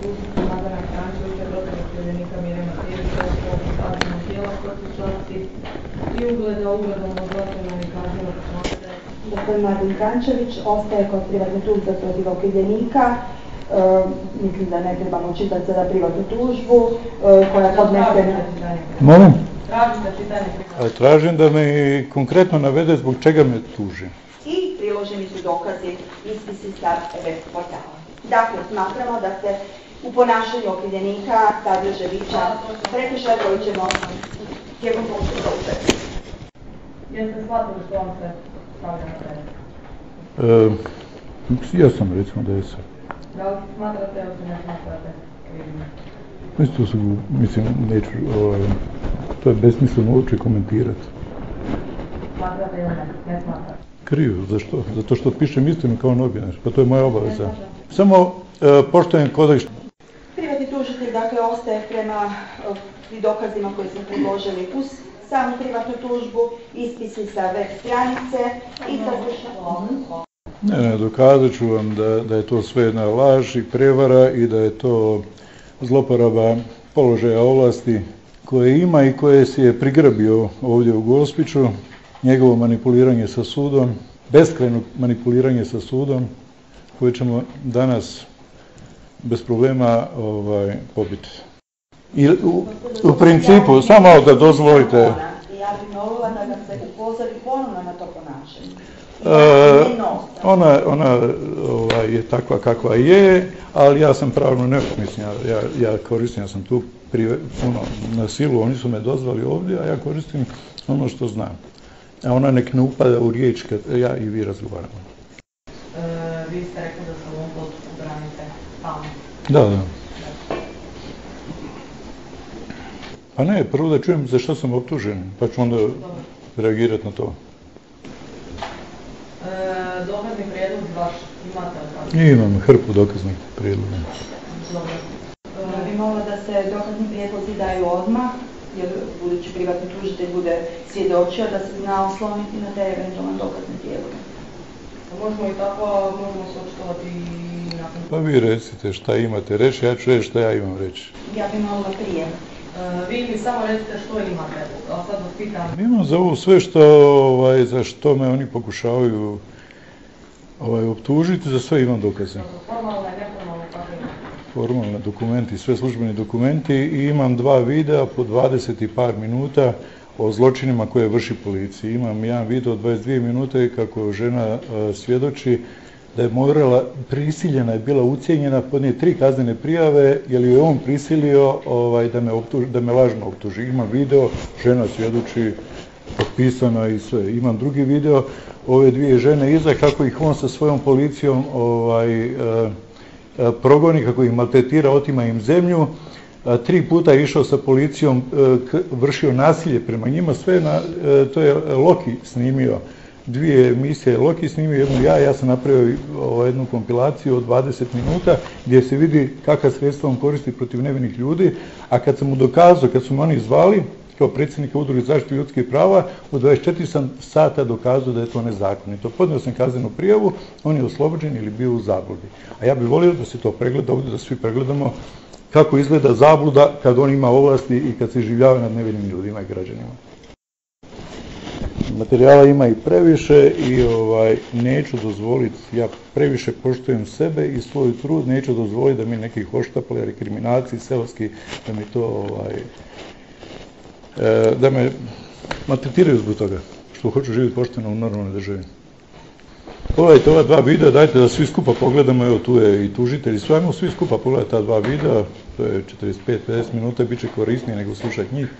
tužiti Mladena Kranjčevića, protiv okrivljenika Mire Matijevića u sklopu kaznenog djela protiv časti i ugledom odvratnog i kaznenog smatranja. Gospodin Mladen Kranjčević ostaje kod privatne tužbe protiv okrivljenika. Mislim da ne trebamo čitati sada privatnu tužbu koja je podnesena. Molim? Tražim da čitanje privatne. Tražim da me konkretno navede zbog čega me tuži. I priloženi su dokazi ispisi sa web portala. Dakle, smatramo da se u ponašanju okrivljenika Tadija Ževića prekršaj koji ćemo tijekom postupka utvrditi. Jeste shvatili što vam se stavlja na teren? Ja sam, recimo da jesam. Da li smatrate ili se ne smatrate krivim? Mislim, neću, to je besmisleno uopće komentirati. Smatrate ili ne smatrate? Krivo, zašto? Zato što pišem istinu kao novinar, pa to je moja obaveza. Samo poštujem kodeks. Privatni tužitelj, dakle, ostaje prema dokazima koje smo predložili uz samu privatnu tužbu, ispisi sa web stranice i saslušanje. Ne, dokazat ću vam da je to sve jedna laž i prevara i da je to zloporaba položaja ovlasti koje ima i koje si je prigrabio ovdje u Gospiću, njegovo manipuliranje sa sudom, beskrajno manipuliranje sa sudom, koje ćemo danas bez problema pobiti. I u principu, samo da dozvolite. Ja bih molila da ga se upozori ponovno na to ponašanje. Ona je takva kakva je, ali ja sam pravno neovisni. Ja koristim, ja sam tu puno na silu, oni su me dozvali ovdje, a ja koristim ono što znam. A ona nek ne upada u riječ kad ja i vi razgovaramo. Vi ste rekli da se u ovom postupku branite sami. Da. Pa ne, prvo da čujem za što sam optužen, pa ću onda reagirati na to. Dokazni prijedlog vaš imate? Imam hrpu dokaznih prijedloga. Dobro. Vi molila da se dokazni prijedlozi daju odmah, jer budući privatni tužitelj bude svjedočio da se zna osloniti na te eventualne dokazne prijedloge. Možemo i tako, možemo se očitovati i nakon. Pa vi recite šta imate reći, ja ću reći šta ja imam reći. Ja bih molila prije. Vi mi samo recite što imate, a sad vas pitam. Imam za ovo sve za što me oni pokušavaju optužiti, za sve imam dokaze. Formalne i neformalne kako imate? Formalne dokumenti, sve službeni dokumenti i imam 2 videa po 20 i par minuta o zločinima koje vrši policija. Imam jedan video 22 minute kako žena svjedoči da je morala, prisiljena je bila ucijenjena, podnijeti 3 kaznene prijave jer je on prisilio da me lažno optuži. Imam video, žena svjedoči, potpisana i sve. Imam drugi video, ove 2 žene iza kako ih on sa svojom policijom progoni, kako ih maltretira, otima im zemlju. 3 puta je išao sa policijom, vršio nasilje prema njima, sve to je Loki snimio. 2 emisije Loki snimio, jednu ja sam napravio jednu kompilaciju od 20 minuta gdje se vidi kakva sredstva on koristi protiv nevinih ljudi, a kad sam mu dokazao, kad su me oni zvali, kao predsjednika Udruge zaštite ljudskih prava, u 24 sata dokazao da je to nezakonito. Podnio sam kaznenu prijavu, on je oslobođen ili bio u zabludi. A ja bih volio da se to pregleda ovdje, da svi pregledamo kako izgleda zabluda kad on ima ovlasti i kad se življava nad nevinim ljudima i građanima. Materijala ima i previše i neću dozvoliti, ja previše poštujem sebe i svoj trud, neću dozvoliti da mi neki hoštapleri, kriminalci, seoski, da mi to da me maltretiraju zbog toga, što hoću živjeti pošteno u normalnoj državi. Pogledajte ova 2 videa, dajte da svi skupa pogledamo, evo tu je i tužitelj, svajmo svi skupa pogledajte ta 2 videa, to je 45-50 minuta, bit će korisnije nego slušati njih,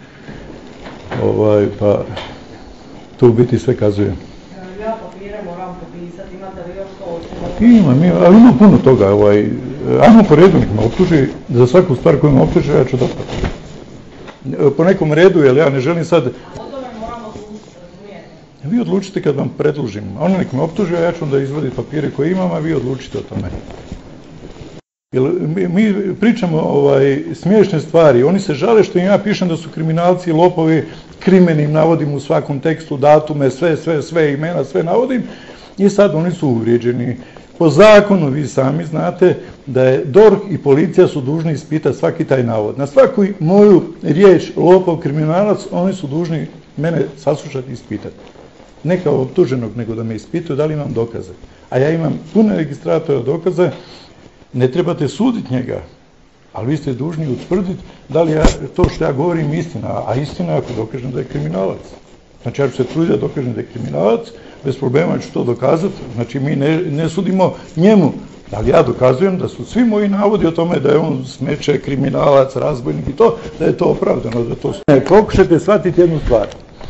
pa to u biti sve kazuje. Ja papire moram popisati, imate li još to? Imam, ali ima puno toga, ajmo po redu nek me optuži, za svaku stvar koju me optuži ja ću dati. Po nekom redu, jer ja ne želim sad... O tome moramo odlučiti, razumijete? Vi odlučite kad vam predložim. Ono nek me optuži, a ja ću onda izvoditi papire koje imam, a vi odlučite o tome. Jer mi pričamo smiješne stvari. Oni se žale što im ja pišem da su kriminalci, lopovi, krimen im navodim u svakom tekstu, datume, sve imena, sve navodim. I sad oni su uvrijeđeni. Po zakonu, vi sami znate, da je DORH i policija su dužni ispitati svaki taj navod. Na svaku moju riječ lopov, kriminalac, oni su dužni mene saslušati i ispitati. Ne kao optuženog, nego da me ispituju da li imam dokaze. A ja imam pune registratora dokaze, ne trebate suditi njega, ali vi ste dužni utvrditi da li to što ja govorim istina, a istina je ako dokažem da je kriminalac. Znači ja ću se truditi da dokažem da je kriminalac, bez problema ću to dokazati, znači mi ne sudimo njemu, ali ja dokazujem da su svi moji navodi o tome da je on smeće, kriminalac, razbojnik i to, da je to opravdano, da to ne. Pokušajte shvatiti jednu stvar.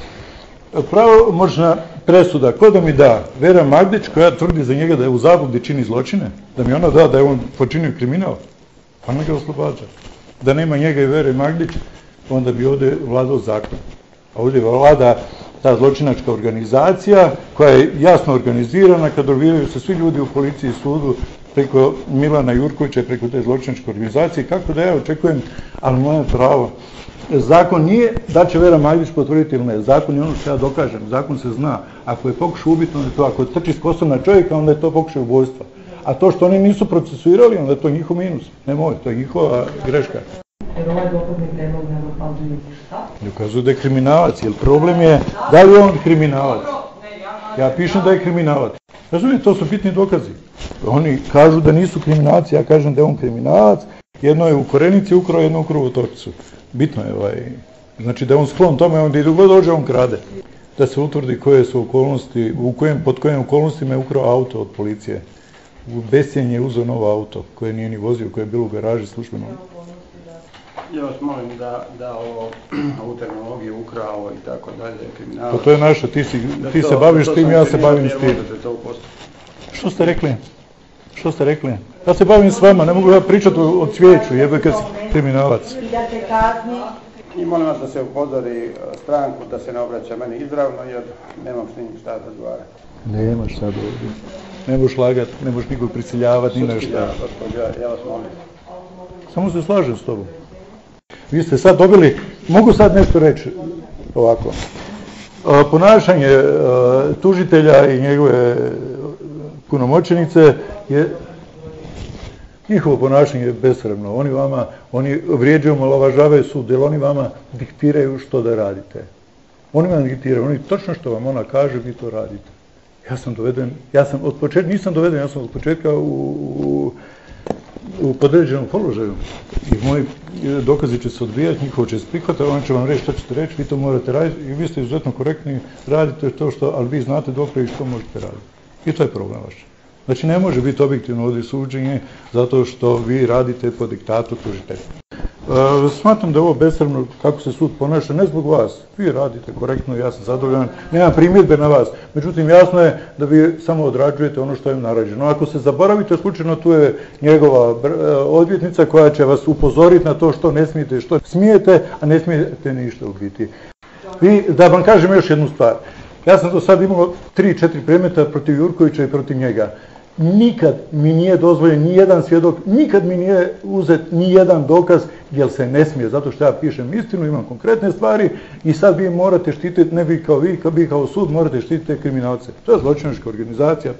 Pravomoćna presuda, ko da mi da? Vera Magdić koja tvrdi za njega da je u zabludi čini zločine, da mi ona da je on počinio kriminal, pa ne ga oslobađa. Da nema njega i Vere Magdić, onda bi ovdje vladao zakon. A ovdje vlada ta zločinačka organizacija koja je jasno organizirana, kadroviraju se svi ljudi u policiji i sudu preko Milana Jurkovića i preko te zločinačke organizacije. Kako da ja očekujem, ali moje pravo. Zakon nije da će Vera Magdić potvrditi ili ne. Zakon je ono što ja dokažem. Zakon se zna. Ako je pokušaj ubiti, onda je to. Ako je trči s kosom na čovjeka, onda je to pokušaj ubojstva. A to što oni nisu procesuirali, onda je to njihov minus. Ne moj, to je njihova greška. Jer ovaj dokazni predlog ne dokazuje šta? Dokazuje da je kriminalac, jer problem je da li je on kriminalac. Ja pišem da je kriminalac. Razumijete, to su bitni dokazi. Oni kažu da nisu kriminalci, ja kažem da je on kriminalac. Jedno je u Korenici ukrao, jedno u Krvotorcu. Bitno je znači da je on sklon tome, onda i dok dođe on krade. Da se utvrdi koje su okolnosti, pod kojim okolnostima je ukrao auto od policije. U bescijenje je uzeo novo auto koje nije ni vozio, koje je bilo u garaži službeno. Ja vas molim da ovu terminologiju ukrao i tako dalje, kriminal. Pa to je naša, ti se baviš s tim, ja se bavim s tim. Što ste rekli? Što ste rekli? Ja se bavim s vama, ne mogu ja pričati o cvijeću, jebe kad si kriminalac. I molim vas da se upozori stranku, da se ne obraća meni izravno, jer nemam s njim šta razgovarati. Nemaš sad ovdje. Ne možeš lagati, ne možeš nikog prisiljavati, ni nešto. Ja vas molim. Samo se slažem s tobom. Vi ste sad dobili, mogu sad nešto reći ovako. Ponašanje tužitelja i njegove punomoćenice je, njihovo ponašanje je besramno. Oni vrijeđaju, omalovažavaju sud, jer oni vama diktiraju što da radite. Oni vam diktiraju, oni točno što vam ona kaže, vi to radite. Ja sam od početka, nisam doveden, ja sam od početka u podređenom položaju. I moji dokazi će se odbijati, njihovo će se prihvatiti, oni će vam reći što ćete reći, vi to morate raditi i vi ste izuzetno korektni, radite to što, ali vi znate dokle i što možete raditi. I to je problem vaš. Znači ne može biti objektivno ovdje suđenje zato što vi radite po diktatu tužitelja. Smatram da je ovo besramno kako se sud ponaša, ne zbog vas. Vi radite korektno, ja sam zadovoljan, nemam primjedbe na vas. Međutim, jasno je da vi samo odrađujete ono što je naređeno. Ako se zaboravite, slučajno tu je njegova odvjetnica koja će vas upozoriti na to što ne smijete i što smijete, a ne smijete ništa u biti. Da vam kažem još jednu stvar. Ja sam do sad imao 3-4 predmeta protiv Jurkovića i protiv njega. Nikad mi nije dozvoljen ni jedan svjedok, nikad mi nije uzet ni jedan dokaz, jer se ne smije, zato što ja pišem istinu, imam konkretne stvari i sad vi morate štititi, ne vi kao sud, morate štititi kriminalce. To je zločinačka organizacija,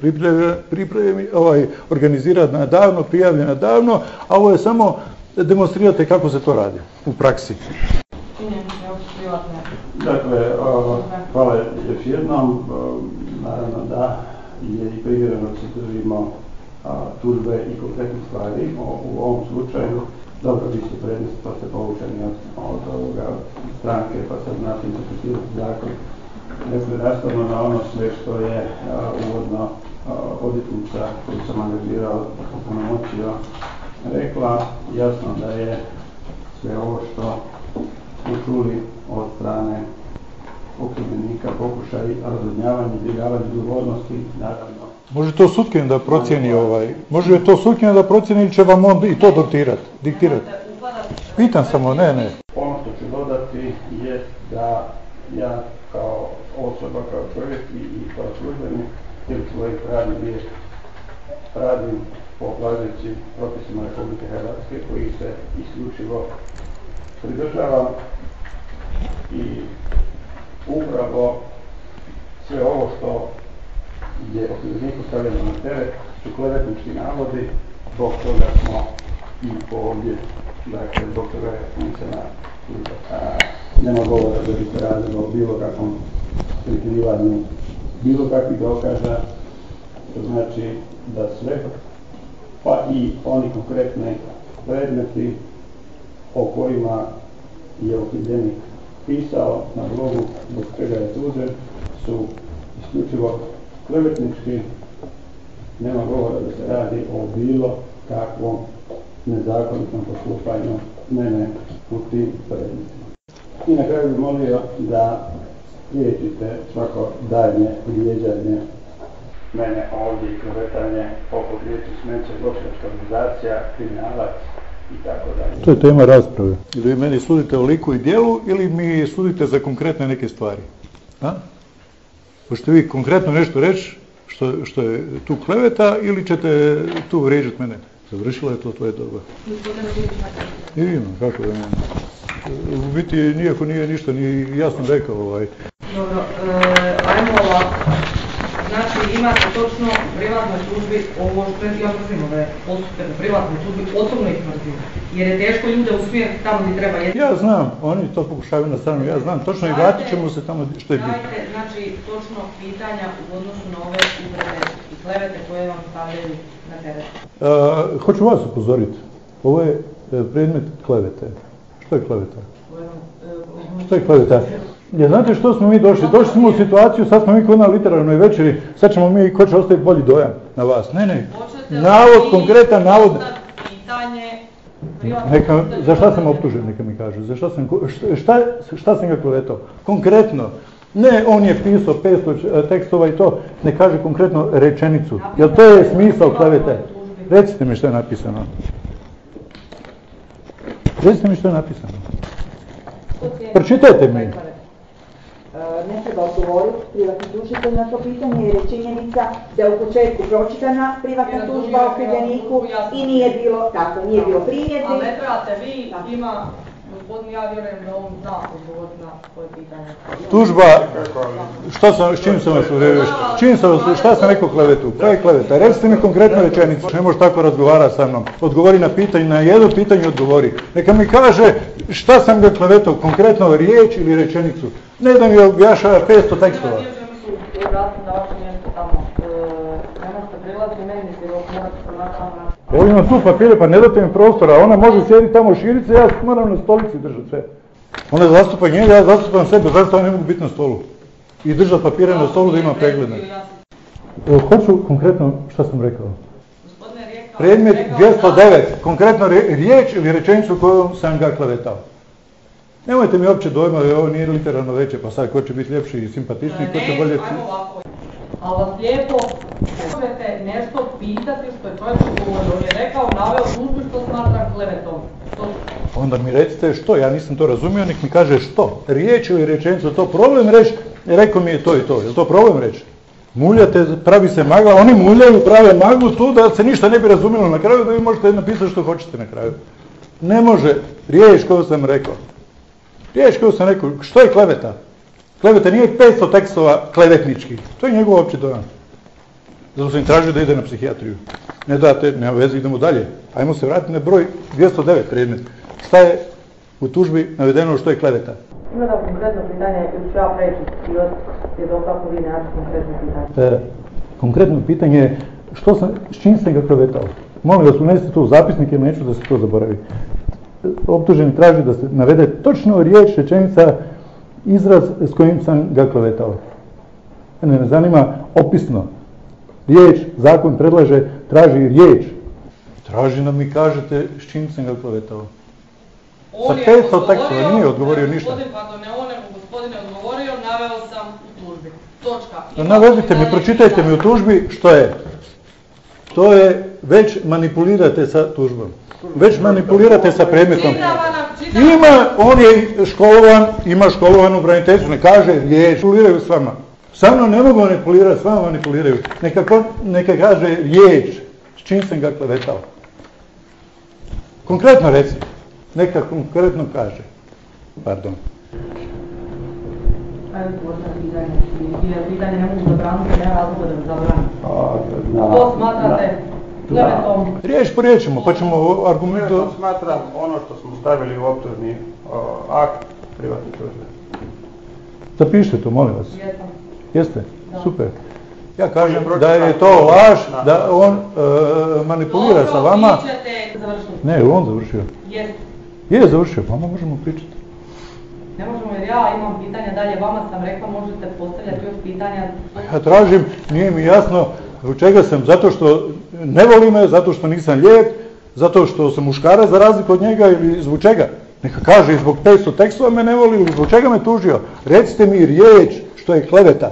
organizirana davno, prijavljena davno, a ovo je samo demonstrirate kako se to radi u praksi. Dakle, hvala još jednom, naravno da je i primjereno da se držimo tužbe i konkretne stvari u ovom slučaju. Dobro, vi ste prednosti, pa ste povučeni od stranke, pa sad znate interpretirati zakon. Dakle, nastavno na ono sve što je uvodno odvjetnica koju sam angažirao, opunomoćio, rekla, jasno da je sve ovo što smo čuli od strane okrivljenika, pokušaj razvodnjavanja, izbjegavanja odgovornosti, naravno. Može to sutkinja da procijeni može to sutkinja da procijeni ili će vam on i to diktirati? Pitam samo, ne. Ono što ću dodati je da ja kao osoba, kao čovjek i kao službenik cijeli svoj radni vijek radim po važećim propisima Republike Hrvatske koji se isključivo pridržavam i upravo sve ovo što gdje okrivljeniku stavljamo na teret su klevetnički navodi, zbog toga smo i ovdje, dakle, zbog toga je funkcionalna služba. Nema govora da bi se radilo o bilo kakvom prikrivanju bilo kakvih dokaza, to znači da sve, pa i oni konkretne predmeti o kojima je okrivljenik pisao na blogu zbog čega je tužen, su isključivo klevetnički, nema govora da se radi o bilo kakvom nezakonitom postupanju mene u tim predmetima. I na kraju bih molio da spriječite svako daljnje vrijeđanje mene ovdje i klevetanje oko riječi smeće, zločinačka organizacija, kriminalac i tako dalje. To je tema rasprave. Ili vi meni sudite o liku i djelu ili mi sudite za konkretne neke stvari? Hoćete vi konkretno nešto reći što je tu kleveta ili ćete tu vrijeđati mene? Završila je to tvoje doba. Ima, kako da nema. U biti nijako nije ništa ni jasno rekao. Dobro, ajmo ovako. Znači imate točno u privatnoj službi ovo što ja mislim da je postupite u privatnoj službi osobno izmrzio. Jer je teško ljude usmjeriti tamo gdje treba jesti. Ja znam, oni to pokušavaju na stranu, ja znam točno i vratit ćemo se tamo što je bitno. Dajte, znači, točno pitanja u odnosu na ove uvrede i klevete koje vam stavljaju na teret. Hoću vas upozoriti. Ovo je predmet klevete. Što je kleveta? Što je kleveta? Ja, znate što smo mi došli? Došli smo u situaciju, sad smo mi kod na literarnoj večeri, sad ćemo mi, ko će ostaviti bolji dojam na vas? Ne. Navod, konkretan navod. Za šta sam optužen, neka mi kažu? Šta sam ga klevetao? Konkretno. Ne, on je pisao 500 tekstova i to, ne kaže konkretno rečenicu. Jel to je smisao klevete? Recite mi što je napisano. Recite mi što je napisano. Pročitajte mi. Ne treba odgovoriti privatni tužitelj na to pitanje jer je činjenica da je u početku pročitana privatna tužba okrivljeniku i nije bilo tako, nije bilo primjedbi. Ali ne trebate vi, ima gospodin, ja vjerujem da on zna odgovoriti na svoje pitanje. Tužba, s čim sam vas uvjerio? Šta sam rekao klevetu? Koja je kleveta? Recite mi konkretnu rečenicu. Ne možeš tako razgovarati sa mnom. Odgovori na pitanje, na jedno pitanje odgovori. Neka mi kaže šta sam ga klevetao, konkretno riječ ili rečenicu. Ne da mi objašava 500 tekstova. Ovo imam tu papire, pa ne date mi prostora, ona može sjediti tamo širice, ja moram na stolici držati sve. Ona zastupa njega, ja zastupam sebe, zašto ja ne mogu biti na stolu? I držati papire na stolu da ima pregledne. Hoću konkretno šta sam rekao. Predmet 209, konkretno riječ ili rečenicu kojom sam ga klevetao. Nemojte mi uopće dojma da ovo nije literarno veće, pa sad ko će biti ljepši i simpatičniji, ko će bolje... Ali vas lijepo možete nešto pitati što je čovjek govorio. On je rekao, naveo službu što smatram klevetom. Onda mi recite što, ja nisam to razumio, nek mi kaže što. Riječ ili rečenicu, to problem reći, rekao mi je to i to. Je li to problem reći? Muljate, pravi se magla, oni muljaju, prave maglu tu da se ništa ne bi razumjelo na kraju, da vi možete napisati što hoćete na kraju. Ne može, riječ koju sam rekao. Riječ koju sam rekao, što je kleveta? Kleveta nije 500 tekstova klevetničkih, to je njegov opći dojam. Zato sam im tražio da ide na psihijatriju. Ne date, nema veze, idemo dalje. Ajmo se vratiti na broj 209 predmet. Šta je u tužbi navedeno što je kleveta? Ima da konkretno pitanje, ili ću ja preći i od svjedoka vi naći konkretno pitanje? Konkretno pitanje je s čim sam ga klevetao? Molim vas, unesite to u zapisnik jer neću da se to zaboravi. Optuženi traži da se navede točno riječ, rečenica, izraz s kojim sam ga klevetao. Mene ne zanima opisno. Riječ, zakon predlaže, traži riječ. Traži da mi kažete s čim sam ga klevetao. Sa 500 tekstova nije odgovorio ništa. Gospodine odgovorio, naveo sam u tužbi. Točka. Navedite mi, pročitajte mi u tužbi što je. To je, već manipulirate sa tužbom. Već manipulirate sa predmetom. On je školovan, ima školovanu braniteljstvu, ne kaže riječ, manipuliraju s vama. Sa mnom ne mogu manipulirati, s vama manipuliraju. Neka kaže riječ, s čim sam ga klevetao. Konkretno reci, neka konkretno kaže. Pardon. Ajde, postavljam pitanje. Jer pitanje ne mogu zabraniti, nema razloga da zabranim. To smatrate klevetom? Riječ po riječima, pa ćemo argumentu... Ja smatram ono što smo stavili u optužni akt privatne tužbe. Zapišite to, molim vas. Jesam. Jeste? Da. Super. Ja kažem da je to laž, da on manipulira sa vama. Dobro, vi ćete završiti. Ne, on završio. Jeste. Je završio, pa onda možemo pričati. Ne možemo jer ja imam pitanja dalje, vama sam rekla možete postavljati još pitanja. Ja tražim, nije mi jasno zbog čega sam, zato što ne voli me, zato što nisam lijep, zato što sam muškarac za razliku od njega ili zbog čega. Neka kaže zbog 500 tekstova me ne voli ili zbog čega me tužio. Recite mi riječ što je kleveta.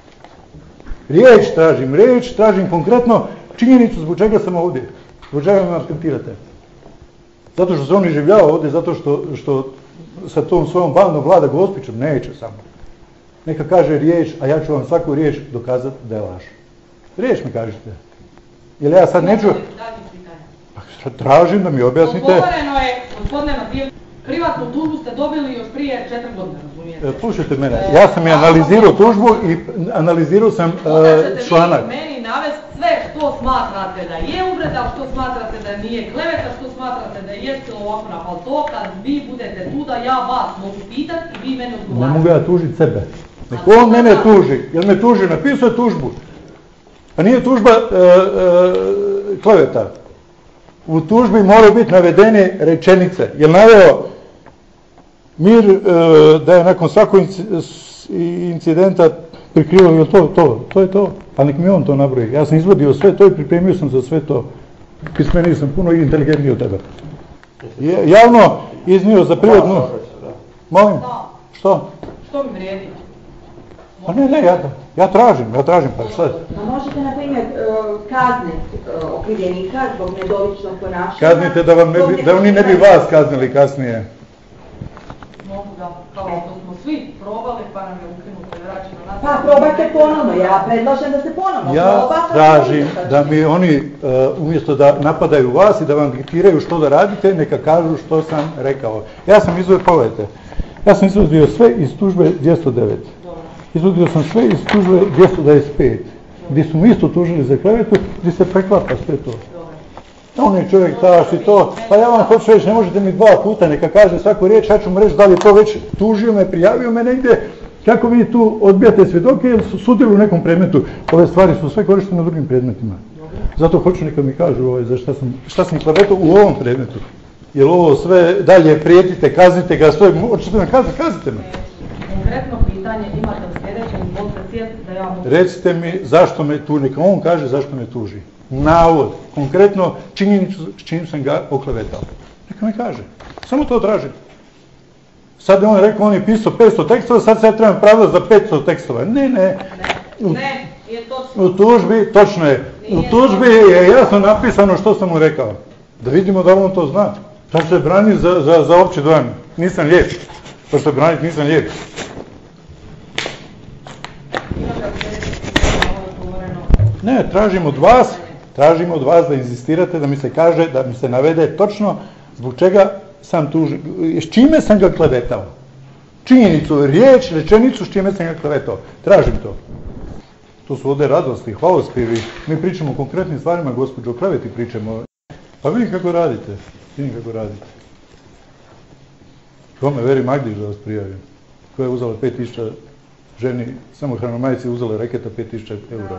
Riječ tražim konkretno činjenicu zbog čega sam ovdje. Zbog čega me maltretirate. Zato što se on iživljava ovdje, zato što sa tom svojom bandom vlada Gospićem, neće samo. Neka kaže riječ, a ja ću vam svaku riječ dokazati da je laž. Riječ mi kažete. Jer ja sad neću... Tražim da mi objasnite... Odgovoreno je, gospodine Matijević, privatnu tužbu ste dobili još prije 4 godine, razumijete? Slušajte mene, ja sam je analizirao tužbu i analizirao sam članak. Možete vi meni navesti sve što smatrate da je uvreda, što smatrate da nije kleveta, što smatrate da je ovako na palto, kad vi budete tu da ja vas mogu pitati i vi mene odgovarate. Ne mogu ja tužiti sebe. Neko on mene tuži, jer me tuži, napisao je tužbu. Pa nije tužba kleveta. U tužbi moraju biti navedene rečenice. Jer naveo Mir da je nakon svakog incidenta prikrivao, je to je to. Pa nek mi on to nabroji. Ja sam izvodio sve to i pripremio sam za sve to. Pismeniji sam puno i inteligentniji od tebe. Javno iznio za privatnu... Molim? Što? Što mi vrijedi? Pa ne, ja tražim, pa šta? A možete, na primjer, kazniti okrivljenika zbog nedoličnog ponašanja? Kaznite da oni ne bi vas kaznili kasnije. Mogu da, kao što smo svi probali, pa nam je ukinuto i vraćeno nas. Pa probajte ponovno, ja predlažem da se ponovno proba. Ja tražim da mi oni, umjesto da napadaju vas i da vam diktiraju što da radite, neka kažu što sam rekao. Ja sam izvodio sve iz tužbe 209. Izvodio sam sve iz tužbe 225. Gdje su mi isto tužili za klevetu, gdje se preklapa sve to. On je čovjek taš i to, pa ja vam hoću reći, ne možete mi 2 puta, neka kaže svaku riječ, ja ću mu reći da li je to već tužio me, prijavio me negdje, kako vi tu odbijate svjedoke jer su sudili u nekom predmetu. Ove stvari su sve korištene u drugim predmetima. Zato hoću neka mi kažu za šta sam klevetao u ovom predmetu. Jer ovo sve dalje prijetite, kaznite ga, hoćete me kazite me. Konkretno pitanje imate u sljedećem, izvolite sjest da ja mogu... Recite mi zašto me tu, neka on kaže zašto me tuži. Navod, konkretno činjenicu s čim sam ga oklevetao. Neka mi kaže. Samo to tražim. Sad je on rekao, on je pisao 500 tekstova, sad se ja trebam pravdati za 500 tekstova. Ne, nije točno. U tužbi, točno je. U tužbi je jasno napisano što sam mu rekao. Da vidimo da on to zna. Sad se brani za opći dojam. Nisam lijep. Pa što braniti nisam lijep. Ne, tražim od vas da inzistirate, da mi se kaže, da mi se navede točno zbog čega sam tužio, s čime sam ga klevetao. Činjenicu, riječ, rečenicu s čime sam ga klevetao. Tražim to. To su ovdje radosti, hvalospjevi. Mi pričamo o konkretnim stvarima, gospođo, o kleveti pričamo. Pa vidim kako radite. Kome, Veri Magdić da vas prijavim. Koja je uzela 5.000 ženi, samo hranomajci uzela reketa 5.000 eura.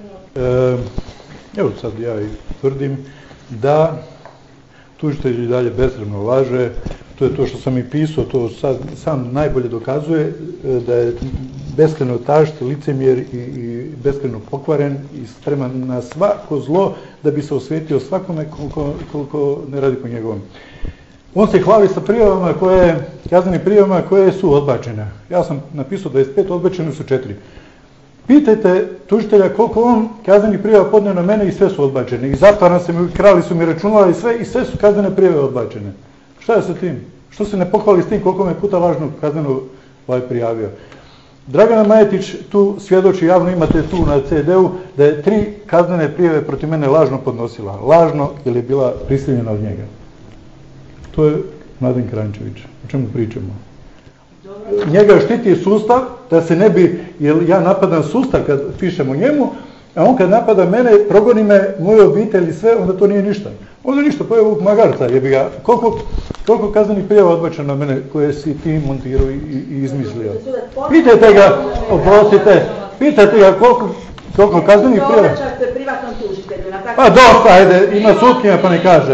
Evo sad ja i tvrdim da tužitelj i dalje besramno laže, to je to što sam i pisao, to sad sam najbolje dokazuje da je beskrajno tašt, licemjer i beskrajno pokvaren i spreman na svako zlo da bi se osvetio svakome koliko ne radi po njegovom. On se hvali sa prijavama kaznenim prijavama koje su odbačene. Ja sam napisao 25, odbačene su 4. Pitajte tužitelja koliko on kaznenih prijava podnio na mene i sve su odbačene. I zatvaram se mi, krali su mi računala i sve su kaznene prijave odbačene. Šta je sa tim? Što se ne pohvali s tim koliko me puta lažno kazneno prijavio? Dragana Majetić tu svjedoči, javno imate tu na CD-u, da je 3 kaznene prijave protiv mene lažno podnosila. Lažno jer je bila prisiljena od njega. To je Mladen Kranjčević. O čemu pričamo? njega štiti sustav, da se ne bi, jer ja napadam sustav kad pišem o njemu, a on kad napada mene, progoni me, moju obitelj i sve, onda to nije ništa. Onda ništa, pojeo ovog magarca, jebi ga. Koliko kaznenih prijava odbačeno na mene koje si ti montirao i izmislio? Pitajte ga, oprostite, pitajte ga koliko kaznenih prijava. Pa dosta, ajde, ima sutkinja pa ne kaže.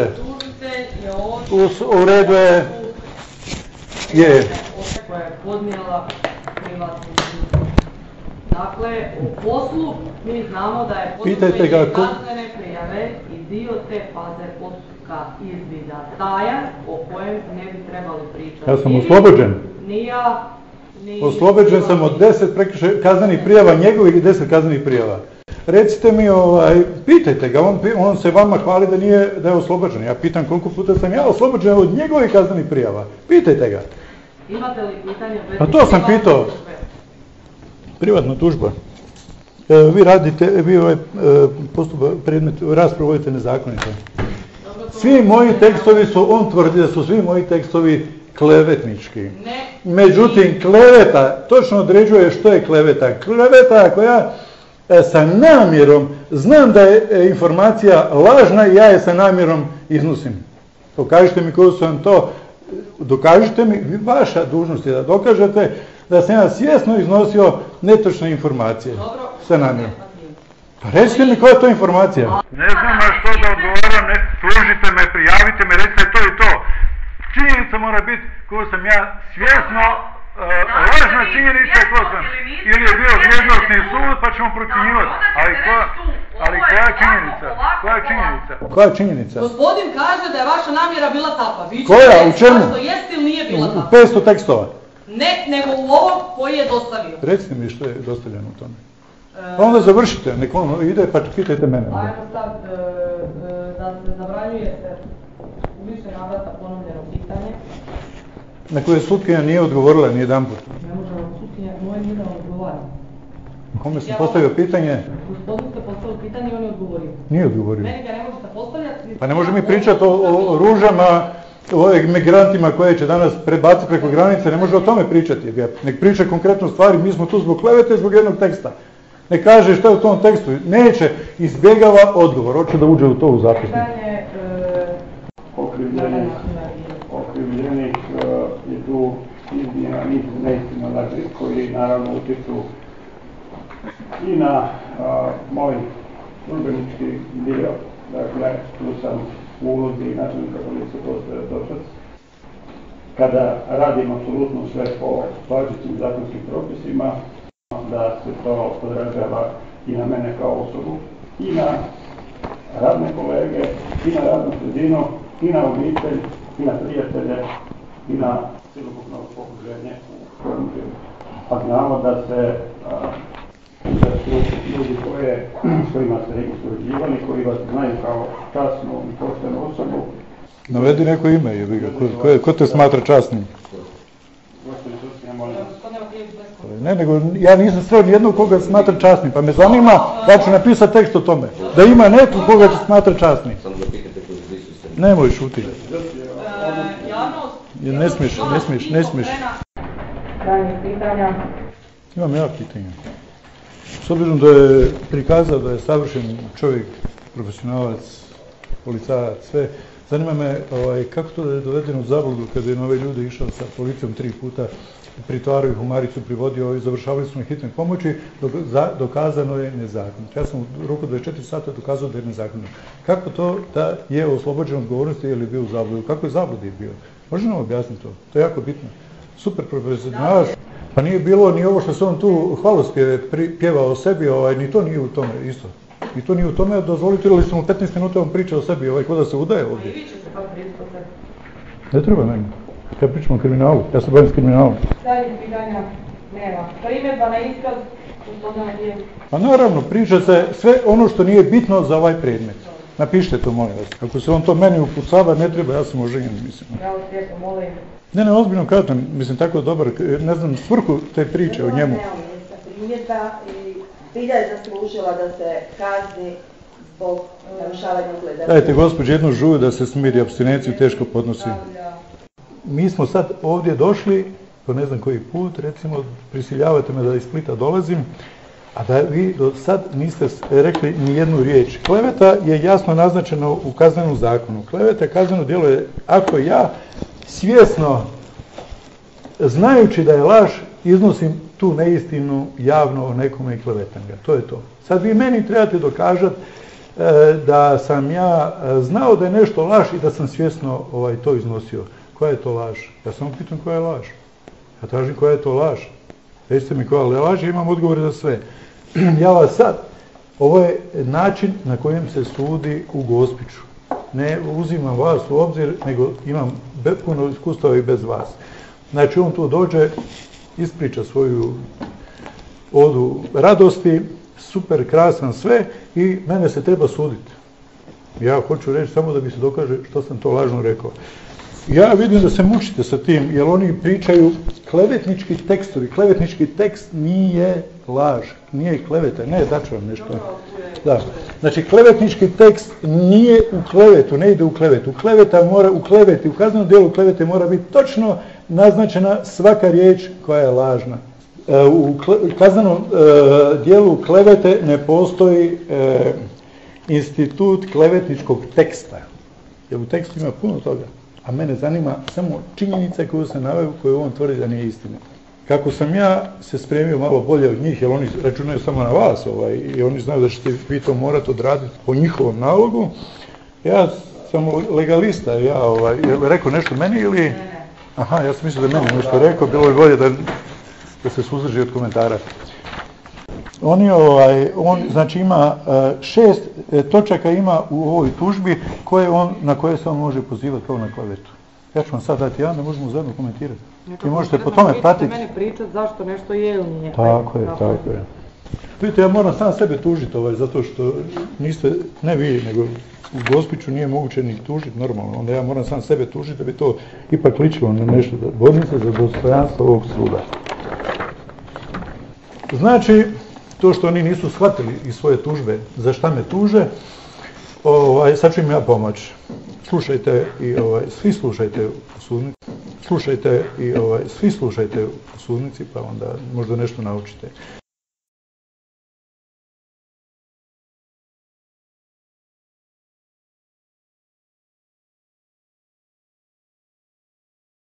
U redu je. Koja je podnijela privatnu tužbu. Dakle, u poslu mi znamo da je postupak kaznene prijave i dio te faze postupka izvida tajan o kojem ne bi trebali pričati. Ja sam oslobođen. Oslobođen sam od 10 kaznenih prijava, njegovih i 10 kaznenih prijava. Recite mi, pitajte ga, on se vama hvali da je oslobođen. Ja pitam koliko puta sam ja oslobođen od njegovih kaznenih prijava. Pitajte ga. Imate li pitanje? A to sam pitao. Privatna tužba. Vi radite, vi ovaj postupak, predmet, raspravu vodite nezakonito. Svi moji tekstovi on tvrdi da su svi moji tekstovi klevetnički. Međutim, kleveta, točno određuje što je kleveta. Kleveta koja sa namjerom, znam da je informacija lažna i ja je sa namjerom iznosim. Pokažite mi koju sam to, dokažite mi, vaša dužnost je da dokažete da sam ja svjesno iznosio netočne informacije. Sa namjerom. Pa recite mi koja je to informacija? Ne znam na što da odgovaram, tužite me, prijavite me, recite to i to. Činjenica mora biti koju sam ja svjesno, lažna činjenica koju sam, ili je bio vrijednostni sud pa ćemo procjenjivati. Ali koja činjenica? Koja činjenica? Gospodin kaže da je vaša namjera bila takva. Koja? U čemu? Što jeste ili nije bila takva? U 500 tekstova. Ne, nego u ovom koji je dostavio. Recite mi što je dostavljeno u tome. Pa onda završite, nek on ide pa pitajte mene. Ajmo sad da se zabranjujete u više navrata ponovljeno pitanje. Na koje sutkinja nije odgovorila ni jedan put. Ne možemo, sutkinja moje nije da odgovara. Kome sam postavio pitanje? Gospodin ste postavili pitanje i on je odgovorio. Nije odgovorio. Meni ga ne možete postavljati. Pa ne može mi pričati o ružama, o migrantima koje će danas prebaciti preko granice, ne može o tome pričati. Nek priča konkretno stvari, mi smo tu zbog klevete i zbog jednog teksta. Ne kaže što je u tom tekstu, neće, izbjegava odgovor, hoće da uđe u to u zapisnik. Okrivljenik je tu iznijela niz neistina, dakle, koji naravno utječu i na moj službenički dio, dakle, tu sam u ulozi načelnika policije postaje Točac. Kada radim apsolutno sve po važećim zakonskim propisima, da se to odražava i na mene kao osobu, i na radne kolege, i na radnu sredinu, i na obitelj, i na prijatelje, i na cjelokupno okruženje u kojem živim. A znamo da su ljudi s kojima ste surađivali, koji vas znaju kao časnu i poštenu osobu. Navedi neko ime, jebi ga, ko te smatra časnim? Ne, nego ja nisam sreo nijednog koga smatra časnim, pa me zanima da ću napisati tekst o tome. Da ima neko koga će smatra časnim. Nemoj šuti. Ne smiješ. Imam ja pitanje. S obzirom da je prikazao da je savršen čovjek, profesionalac, policajac, sve, zanima me kako to da je dovedeno u zabludu kada je na ove ljude išao sa policijom 3 puta, pritvarao ih u maricu, privodio i završavali su na hitnoj pomoći, dokazano je nezakonito. Ja sam u roku 24 sata dokazao da je nezakonito. Kako to da je oslobođen odgovornosti ili je bio u zabludu? Kako je zabludi bio? Može nam objasniti to? To je jako bitno. Super profesionalac. Pa nije bilo ni ovo što se on tu hvalospjeve pjevao o sebi, ni to nije u tome isto. I to nije u tome, dozvolite li smo 15 minuta on priča o sebi, ko da se udaje ovdje. I vi ćete kako pričati o sebi. Ne treba meni. Ja pričam o kriminalu, ja se bavim s kriminalom. Daljih pitanja nema. Primjedba na iskaz, gospodina je... Pa naravno, priča se sve ono što nije bitno za ovaj predmet. Napišite to, molim vas. Ako se on to meni upucava, ne treba, ja sam oženjen, mislim. Ja vas lijepo molim. Ne, ozbiljno kažem, mislim, tako dobar, ne znam svrhu te priče o njemu. Primjedba i zbilja je zaslužila da se kazni zbog narušavanja ugleda. Dajte, gospođe, jednu žuju da se smiri, apstinenciju teško podnosi. Mi smo sad ovdje došli po ne znam koji put, recimo, prisiljavate me da iz Splita dolazim, a da vi do sad niste rekli ni jednu riječ. Kleveta je jasno naznačena u kaznenom zakonu. Kleveta kazneno djelo je ako ja svjesno, znajući da je laž, iznosim tu neistinu javno o nekome i klevetam ga. To je to. Sad vi meni trebate dokažati da sam ja znao da je nešto laž i da sam svjesno to iznosio. Koja je to laž? Ja samo pitam koja je laž. Ja tražim koja je to laž. Recite mi koja je laž i imam odgovore za sve. Ja vas sad, ovo je način na kojem se sudi u Gospiću. Ne uzimam vas u obzir, nego imam puno iskustava i bez vas. Znači on tu dođe, ispriča svoju odu radosti, super, krasan sve i mene se treba suditi. Ja hoću reći samo da bi se dokaže što sam to lažno rekao. Ja vidim da se mučite sa tim, jer oni pričaju klevetnički tekstovi. Klevetnički tekst nije laž, nije kleveta. Ne, daću vam nešto. Da. Znači, klevetnički tekst nije u klevetu, ne ide u klevetu. Kleveta mora u kleveti, u kaznenom djelu klevete mora biti točno naznačena svaka riječ koja je lažna. U kaznenom djelu klevete ne postoji institut klevetničkog teksta. Jer u tekstu ima puno toga. A mene zanima samo činjenice koju se navaju, koju on tvrdi da nije istina. Kako sam ja se spremio malo bolje od njih, jer oni računaju samo na vas i oni znaju da ćete vi to morati odraditi po njihovom nalogu, ja sam legalista, ja rekao nešto meni ili... Aha, ja sam mislio da meni nešto rekao, bilo bi bolje da se suzdrži od komentara. On znači ima 6 točaka ima u ovoj tužbi na koje se on može pozivati kao na klevetu. Ja ću vam sad dati jedan, ne možemo zajedno komentirati. I možete po tome pratiti. Meni pričati zašto nešto je ili nije. Tako je. Vidite, ja moram sam sebe tužiti zato što niste, ne vi, nego u Gospiću nije moguće ni tužiti normalno. Onda ja moram sam sebe tužiti da bi to ipak ličilo na nešto. Borim se za dostojanstvo ovog suda. Znači, to što oni nisu shvatili iz svoje tužbe za šta me tuže, sad ću im ja pomoći. Slušajte i svi slušajte u sudnici. Slušajte i svi slušajte u sudnici, pa onda možda nešto naučite.